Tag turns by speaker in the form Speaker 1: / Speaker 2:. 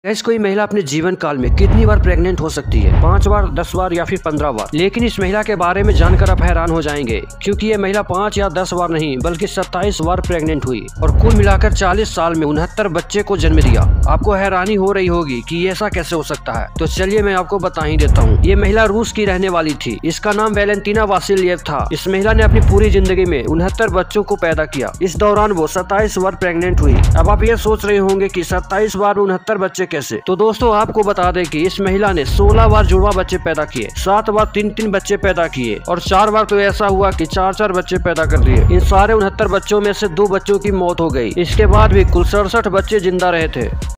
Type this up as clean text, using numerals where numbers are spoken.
Speaker 1: Gas कोई महिला अपने जीवन काल में कितनी बार प्रेग्नेंट हो सकती है? 5 बार, 10 बार या फिर 15 बार। लेकिन इस महिला के बारे में जानकर आप हैरान हो जाएंगे, क्योंकि ये महिला 5 या 10 बार नहीं बल्कि 27 बार प्रेग्नेंट हुई और कुल मिलाकर 40 साल में 69 बच्चे को जन्म दिया। आपको हैरानी हो रही होगी कि ऐसा कैसे हो सकता है, तो चलिए मैं आपको बता ही देता हूँ। ये महिला रूस की रहने वाली थी। इसका नाम वैलेंटीना वासिल्येव था। इस महिला ने अपनी पूरी जिंदगी में 69 बच्चों को पैदा किया। इस दौरान वो 27 बार प्रेग्नेंट हुई। अब आप ये सोच रहे होंगे कि 27 बार 69 बच्चे कैसे? तो दोस्तों आपको बता दें कि इस महिला ने 16 बार जुड़वा बच्चे पैदा किए, 7 बार 3-3 बच्चे पैदा किए और 4 बार तो ऐसा हुआ कि 4-4 बच्चे पैदा कर दिए। इन सारे 69 बच्चों में से 2 बच्चों की मौत हो गई। इसके बाद भी कुल 67 बच्चे जिंदा रहे थे।